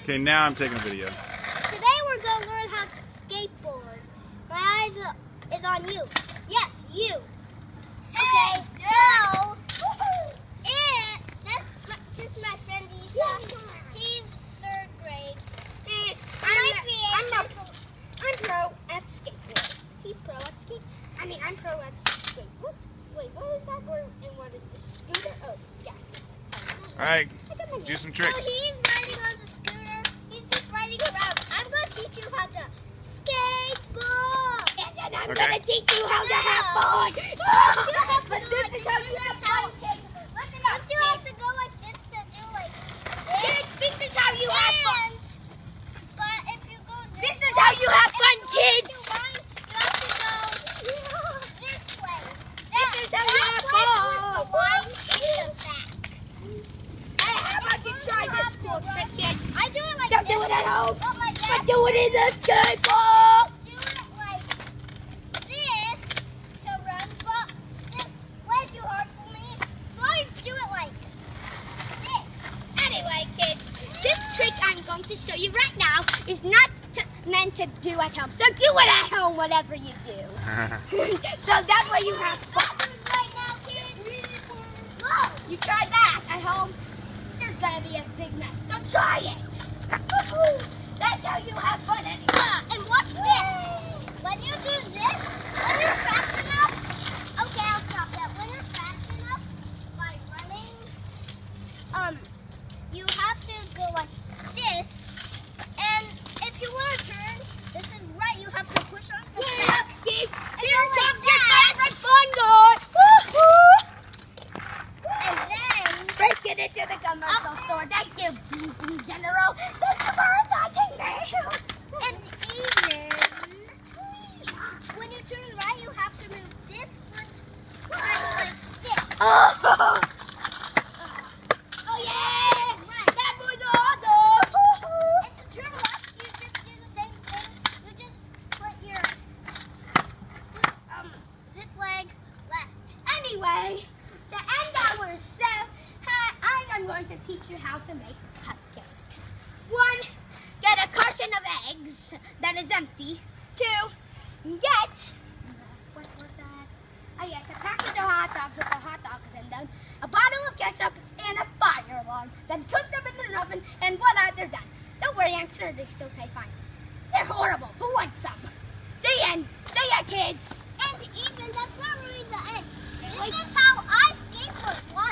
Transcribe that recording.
Okay, now I'm taking a video. Today we're going to learn how to skateboard. My eyes is on you. Yes, you. Okay, so this is my friend Isa. He's 3rd grade. I'm pro at skateboard. He's pro at skate. I'm pro at skate. Wait, what is that word and what is this? Scooter? Oh, yes. Alright, do some tricks. So he's riding on the scooter. He's just riding around. I'm going to teach you how to skateboard. And then I'm going to teach you how to have fun. But this is how you have fun, kids. Listen up, you have to go like this to do like this. Kids, this is how you have fun. But if you go this is how you have fun, kids. You have to go this way. This is how you have fun. Hey, how about you try this cool trick, kids? I do it like Don't this. do it at home. But my dad But do it in the skateboard. do it like this to run, but it's way too hard for me. So I do it like this. Anyway, kids, this trick I'm going to show you right now is not meant to do at home. So do it at home, whatever you do. So that way you have fun. Right now, kids. Whoa, you try that at home, there's going to be a big mess. So try it. That's how you have fun anyway. And watch this. When you do this, when you're fast enough, okay, I'll stop that. When you're fast enough by running, you have to go like this. And if you want to turn, this is right. You have to push on the back. Kids, And here go like comes your that. favorite fun guy. And then Break it into the commercial store. Thank you, General. Thank you for attacking me. and even when you turn right, you have to move this foot like this. Oh yeah! That was awesome! And to turn left, you just do the same thing. You just put your this leg left. Anyway, to end our show, I'm going to teach you how to make cupcakes. 1, get a carton of eggs that is empty. 2, get, what was that? Oh yes, a package of hot dogs with the hot dogs in them, a bottle of ketchup, and a fire alarm. Then cook them in an oven, and voila, they're done. Don't worry, I'm sure they still taste fine. They're horrible. Who wants some? The end. See ya, kids. And even that's not really the end. This is how I skateboard.